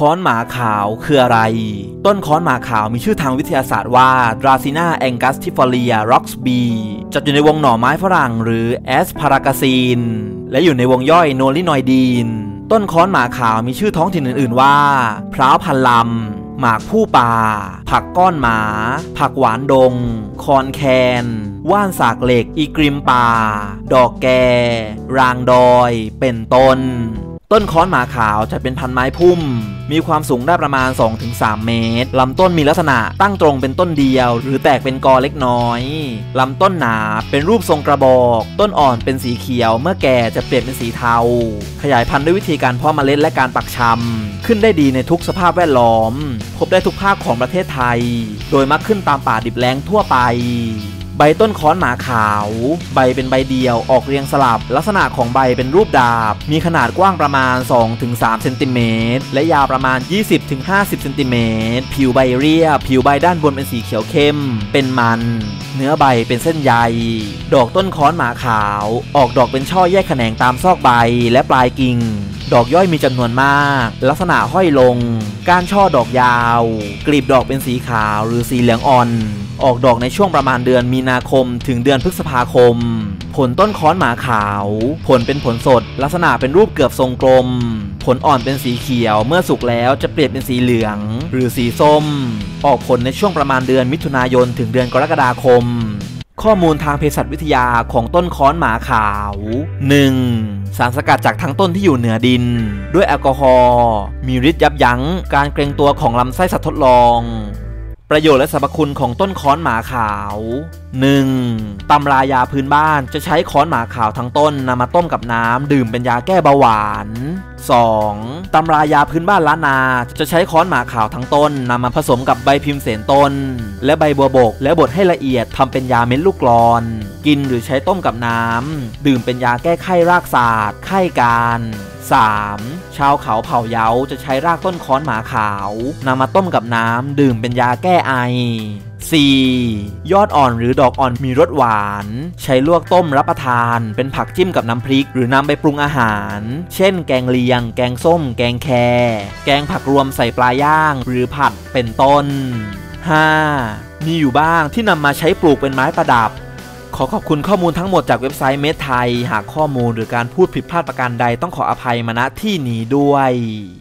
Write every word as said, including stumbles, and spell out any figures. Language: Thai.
ค้อนหมาขาวคืออะไรต้นค้อนหมาขาวมีชื่อทางวิทยาศาสตร์ว่า Dracaena angustifolia roxb จัดอยู่ในวงหน่อไม้ฝรั่งหรือ Asparagacine และอยู่ในวงย่อย Nolinoidine ต้นค้อนหมาขาวมีชื่อท้องถิ่นอื่นๆว่าพร้าวพันลำหมากผู้ป่าผักก้อนหมาผักหวานดงคอนแคนว่านสากเหล็กอีกริมป่าดอกแกรางดอยเป็นต้นต้นค้อนหมาขาวจะเป็นพันไม้พุ่มมีความสูงได้ประมาณ สองถึงสาม เมตรลำต้นมีลักษณะตั้งตรงเป็นต้นเดียวหรือแตกเป็นกอเล็กน้อยลำต้นหนาเป็นรูปทรงกระบอกต้นอ่อนเป็นสีเขียวเมื่อแก่จะเปลี่ยนเป็นสีเทาขยายพันธุ์ด้วยวิธีการเพาะเมล็ดและการปักชำขึ้นได้ดีในทุกสภาพแวดล้อมพบได้ทุกภาคของประเทศไทยโดยมักขึ้นตามป่าดิบแล้งทั่วไปใบต้นค้อนหมาขาวใบเป็นใบเดียวออกเรียงสลับลักษณะของใบเป็นรูปดาบมีขนาดกว้างประมาณ สองถึงสาม เซนติเมตรและยาวประมาณ ยี่สิบถึงห้าสิบ เซนติเมตรผิวใบเรียบผิวใบด้านบนเป็นสีเขียวเข้มเป็นมันเนื้อใบเป็นเส้นใยดอกต้นค้อนหมาขาวออกดอกเป็นช่อแยกแขนงตามซอกใบและปลายกิ่งดอกย่อยมีจำนวนมากลักษณะห้อยลงก้านช่อดอกยาวกลีบดอกเป็นสีขาวหรือสีเหลืองอ่อนออกดอกในช่วงประมาณเดือนมีนาคมถึงเดือนพฤษภาคมผลต้นค้อนหมาขาวผลเป็นผลสดลักษณะเป็นรูปเกือบทรงกลมผลอ่อนเป็นสีเขียวเมื่อสุกแล้วจะเปลี่ยนเป็นสีเหลืองหรือสีส้มออกผลในช่วงประมาณเดือนมิถุนายนถึงเดือนกรกฎาคมข้อมูลทางเภสัชวิทยาของต้นค้อนหมาขาว หนึ่ง สารสกัดจากทั้งต้นที่อยู่เหนือดินด้วยแอลกอฮอล์มีฤทธิ์ยับยั้งการเกร็งตัวของลำไส้สัตว์ทดลองประโยชน์และสรรพคุณของต้นค้อนหมาขาว หนึ่ง ตำรายาพื้นบ้านจะใช้ค้อนหมาขาวทั้งต้นนำมาต้มกับน้ำดื่มเป็นยาแก้เบาหวาน สอง ตำรายาพื้นบ้านล้านนาจะใช้ค้อนหมาขาวทั้งต้นนำมาผสมกับใบพิมพ์เสนต้นและใบบัวบกและบดให้ละเอียดทำเป็นยาเม็ดลูกกลอนกินหรือใช้ต้มกับน้ำดื่มเป็นยาแก้ไข้รากศาสตร์ไข้การ สาม ชาวเขาเผ่าเยาจะใช้รากต้นค้อนหมาขาวนำมาต้มกับน้ำดื่มเป็นยาแก้ไอ สี่ ยอดอ่อนหรือดอกอ่อนมีรสหวานใช้ลวกต้มรับประทานเป็นผักจิ้มกับน้ำพริกหรือนำไปปรุงอาหารเช่นแกงเลียงแกงส้มแกงแคแกงผักรวมใส่ปลาย่างหรือผัดเป็นต้น ห้า มีอยู่บ้างที่นำมาใช้ปลูกเป็นไม้ประดับขอขอบคุณข้อมูลทั้งหมดจากเว็บไซต์เมดไทยหากข้อมูลหรือการพูดผิดพลาดประการใดต้องขออภัยมาณที่นี้ด้วย